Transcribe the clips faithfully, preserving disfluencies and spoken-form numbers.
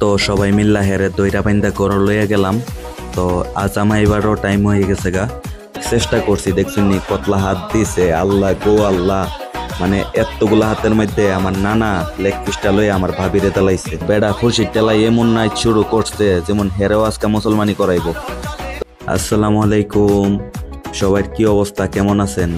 তো সবাই মিল্লা হেরে দইটা বাইন্দা করে লইয়া গেলাম। তো আজ আমার এবারও টাইম হয়ে গেছে গা, চেষ্টা করছি দেখছেন নি কতলা হাত দিছে, আল্লাহ গো আল্লাহ, মানে এতগুলা হাতের মধ্যে আমার নানা লেগ পিসটা লইয়া আমার ভাবিরে তেলাইছে। বেড়া খুশি টেলাই এমন নাইট শুরু করছে যেমন হেরেও আজকে মুসলমানি করাইব। আসসালামু আলাইকুম, সবার কি অবস্থা, কেমন আছেন?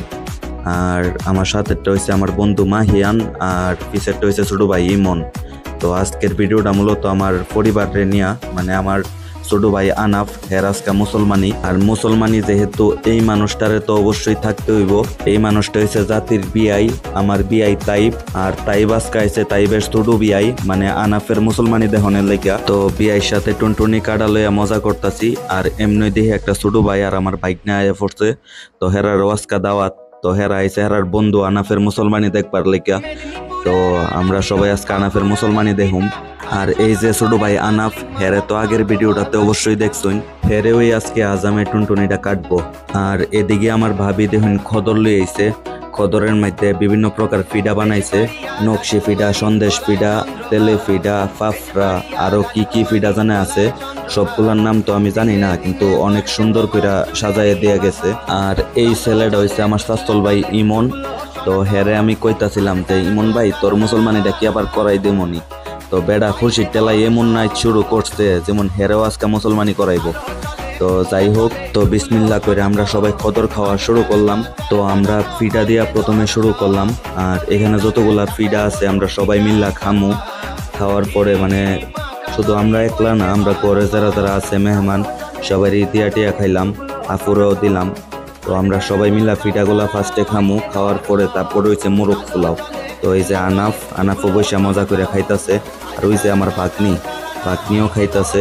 আর আমার সাথেরটা হয়েছে আমার বন্ধু মাহিয়ান, আর পিছেরটা হয়েছে ছোট ভাই ইমন। তো আজকের ভিডিওটা মূলত আমার পরিবারে নিয়া, মানে আমার ছোট ভাই আনাফ হের আজকে মুসলমানি। আর মুসলমানি যেহেতু এই মানুষটারে তো অবশ্যই থাকতে হইব। এই মানুষটা হয়েছে জাতির বিআই, আমার বিআই তাইব। আর তাইব আজকে হয়েছে তাইবের ছোট বিআই, মানে আনাফের মুসলমানি দেহনের লেগা। তো বিআইর সাথে টুনটুনি কাটা লইয়া মজা করতেছি। আর এমনি দেখি একটা ছোট ভাই আর আমার বাইক নিয়ে আয়া পড়ছে। তো হেরার আজকে দাওয়াত। তো হেরা আইসে হেরার বন্ধু আনাফের মুসলমানি দেখবার লেগা। তো আমরা সবাই আজকে আনাফের মুসলমানি দেখুম। আর এই যে ছোট ভাই আনাফ, হেরে তো আগের ভিডিওটাতে অবশ্যই দেখছুন, হেরে ওই আজকে আজামে টুনটুনিটা কাটবো। আর এদিকে আমার ভাবি দেখুন খদর লই আইছে। খদরের মধ্যে বিভিন্ন প্রকার ফিডা বানাইছে, নকশি ফিডা, সন্দেশ ফিডা, তেলে ফিডা, ফাফরা, আরো কি কি ফিডা জানা আছে। সবগুলোর নাম তো আমি জানি না, কিন্তু অনেক সুন্দর করে সাজাইয়ে দেয়া গেছে। আর এই ছেলেটা হয়েছে আমার শাস্তল ভাই ইমন। তো হেরে আমি কইতাছিলাম যে ইমন ভাই তোর মুসলমানিটা কি আবার করাই দেমনি। তো বেড়া খুশি টেলাই এমন নাইট শুরু করছে যেমন হেরেও আজকে মুসলমানি করাইব। তো যাই হোক, তো বিসমিল্লাহ করে আমরা সবাই খদর খাওয়া শুরু করলাম। তো আমরা ফিডা দিয়া প্রথমে শুরু করলাম। আর এখানে যতগুলা ফিডা আছে আমরা সবাই মিল্লা খামু। খাওয়ার পরে মানে শুধু আমরা একলা না, আমরা করে যারা যারা আছে মেহমান সবাই টিয়া টিয়া খাইলাম, আপুরেও দিলাম। তো আমরা সবাই মিল্লা ফিডাগুলা ফার্স্টে খামু। খাওয়ার পরে তারপরে হয়েছে মোরগ পোলাও। তো এই যে আনাফ, আনাফও বৈশা মজা করে খাইতাছে। আর ওই যে আমার ভাগ্নি, ভাগ্নিও খাইতাছে।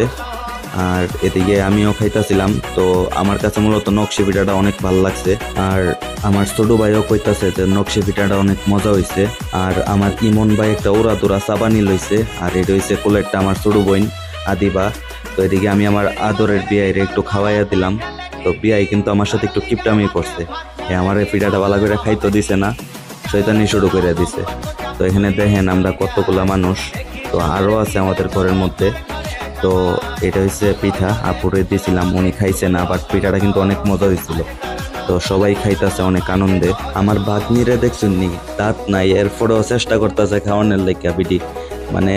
আর এদিকে আমিও খাইতাছিলাম। তো আমার কাছে মূলত নকশি পিঠাটা অনেক ভালো লাগছে। আর আমার ছোট ভাইও কইতাছে যে নকশি পিঠাটা অনেক মজা হয়েছে। আর আমার ইমন ভাই একটা ওরা তোরা চাবানি লইছে। আর এটা হয়েছে কোলেরটা আমার ছোট বোন আদিবা। তো এদিকে আমি আমার আদরের বিয়াইরে একটু খাওয়াইয়া দিলাম। তো বিয়াই কিন্তু আমার সাথে একটু কিপটামি করছে, এ আমার এই পিঠাটা ভালো করে খাইতে দিছে না, শয়তানি শুরু করে দিছে। তো এখানে দেখেন আমরা কতগুলা মানুষ। তো আরও আছে আমাদের ঘরের মধ্যে। তো এটা হচ্ছে পিঠা, আপুরে দিয়েছিলাম, উনি খাইছে না, বাট পিঠাটা কিন্তু অনেক মজা হয়েছিল। তো সবাই খাইতেছে অনেক আনন্দে। আমার ভাগ্নিরে দেখছেন নি, দাঁত নাই, এরপরেও চেষ্টা করতেছে খাওয়ানোর লেখা বিডি, মানে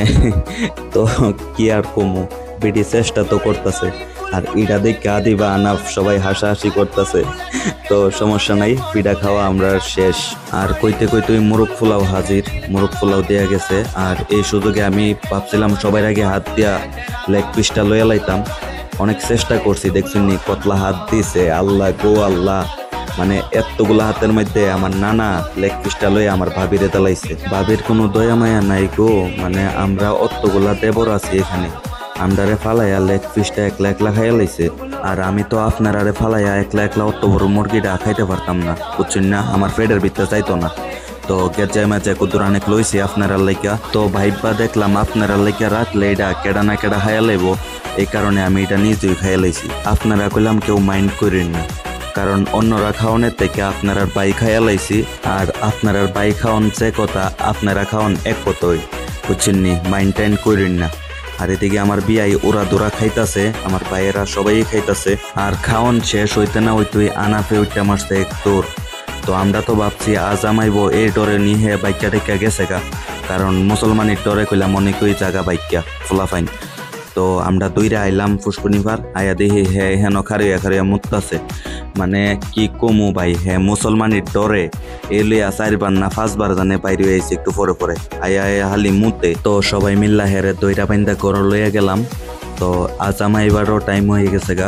তো কি আর কমু, বিডি চেষ্টা তো করতেছে। আর ইটা দেখে আদিবা আনাফ সবাই হাসাহাসি করতেছে। তো সমস্যা নাই, পিঠা খাওয়া আমরা শেষ। আর কইতে কইতে ওই মোরগ পোলাও হাজির, মোরগ পোলাও দেয়া গেছে। আর এই সুযোগে আমি ভাবছিলাম সবাই আগে হাত দিয়া লেগ পিসটা লইয়া লাইতাম। অনেক চেষ্টা করছি, দেখছেন নি কতলা হাত দিছে, আল্লাহ গো আল্লাহ, মানে এতগুলা হাতের মধ্যে আমার নানা লেগ পিসটা লইয়া আমার ভাবিরে তেলাইছে। ভাবির কোনো দয়া মায়া নাই গো, মানে আমরা অতগুলা দেবর আছি এখানে, আমরারে ফালাইয়া লেগ পিসটা একলা একলা খাইয়া লাইছে। আর আমি তো আপনারারে ফালাইয়া একলা একলা অত বড় মুরগিটা খাইতে পারতাম না, বুঝছেন না, আমার পেটের ভিতরে চাইতো না। তো গেজায় মাঝে কুদুর অনেক লইছি আপনারা লাইকা। তো ভাইবা দেখলাম আপনারা লাইকা রাখলে এটা কেডা না কেডা খাইয়া লাইব, এই কারণে আমি এটা নিজেই খাইয়া লাইছি। আপনারা কইলাম কেউ মাইন্ড করেন না, কারণ অন্যরা খাওয়ানোর থেকে আপনারা বাই খাইয়া লাইছি। আর আপনারা বাই খাওয়ান যে কথা, আপনারা খাওয়ান এক কতই, বুঝছেন নি, মাইন্ড টাইন করেন না। আর এদিকে আমার বিয়াই ওরা দোরা খাইতাছে, আমার ভাইয়েরা সবাই খাইতাছে। আর খাওয়ান শেষ হইতে না হইতে আনাফে উঠতে মারছে এক তোর। তো আমরা তো ভাবছি আজ আমাইব, এই ডরে নিহে বাইকা টেকা গেছে গা, কারণ মুসলমানের ডরে কইলাম অনেক ওই জায়গা বাইকা ফোলাফাইন। তো আমরা দইরা আইলাম ফুসকুনিবার, আয়া দেখি হে হেন খারিয়া খারিয়া মুততাছে, মানে কি কমু ভাই, হে মুসলমানের ডরে এলিয়া চারবার না পাঁচবার জানে বাইরে হয়েছে একটু পরে পরে আয়া আয়া হালি মুতে। তো সবাই মিল্লা হেরে দইরা বাইন্দা করে লইয়া গেলাম। তো আজ আমার এবারও টাইম হয়ে গেছে গা,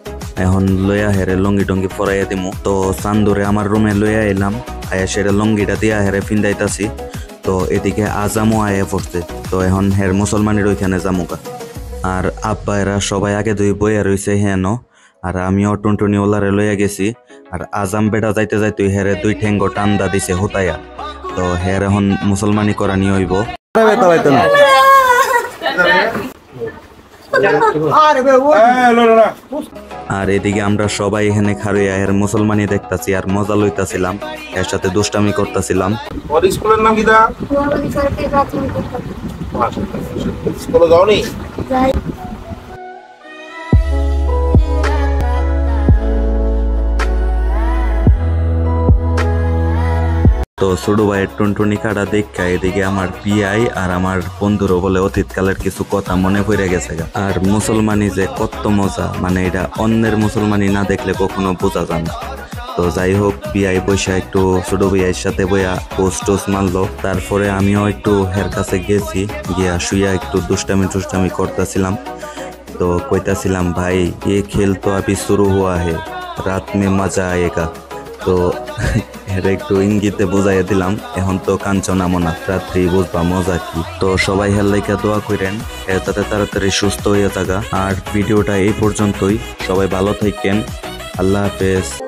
এখন লইয়া হেরে লঙ্গি টঙ্গি ফরাইয়া দিমু। তো চান্দুরে আমার রুমে লইয়া এলাম, আয়া সেটা লঙ্গিটা দিয়া হেরে ফিন্দাইতাছি। তো এদিকে আজামও আয়া পড়ছে। তো এখন হের মুসলমানের ওইখানে জামুকা। আর আব্বা এরা সবাই আগে দুই বইয়া রয়েছে হেন। আর আমিও টুনটুনি ওলারে লইয়া গেছি। আর আজাম বেটা যাইতে যাইতে হেরে দুই ঠেঙ্গো টান্দা দিছে হোতাইয়া। তো হের এখন মুসলমানি করা নিয়ে হইব। আর এদিকে আমরা সবাই এখানে খাড়িয়া এর মুসলমানি দেখতাছি আর মজা লইতাছিলাম, এর সাথে দুষ্টামি করতেছিলাম। স্কুলে যাওনি? তো ছোট ভাইয়ের টুনটুনি কাটা দেখা এদিকে আমার পিয়াই আর আমার বন্ধুরও বলে অতীতকালের কিছু কথা মনে পড়ে গেছে গা। আর মুসলমানি যে কত মজা, মানে এটা অন্যের মুসলমানি না দেখলে কখনো বোঝা যায় না। তো যাই হোক, পিয়াই বৈশা একটু ছোট ভাইয়ের সাথে বইয়া পোস্ট টোস মারলো। তারপরে আমিও একটু হের কাছে গেছি, গিয়া শুইয়া একটু দুষ্টামি টুষ্টামি করতেছিলাম। তো কইতাছিলাম, ভাই ये खेल तो अभी शुरू हुआ है, রাত মে মজা আয়েগা। তো এর একটু ইঙ্গিতে বোঝাইয়া দিলাম, এখন তো কাঞ্চনা মনা, রাত্রি বুঝবা মজা কি। তো সবাই হেল্লাইকা দোয়া করেন এ যাতে তাড়াতাড়ি সুস্থ হয়ে থাকা। আর ভিডিওটা এই পর্যন্তই, সবাই ভালো থাকেন, আল্লাহ হাফেজ।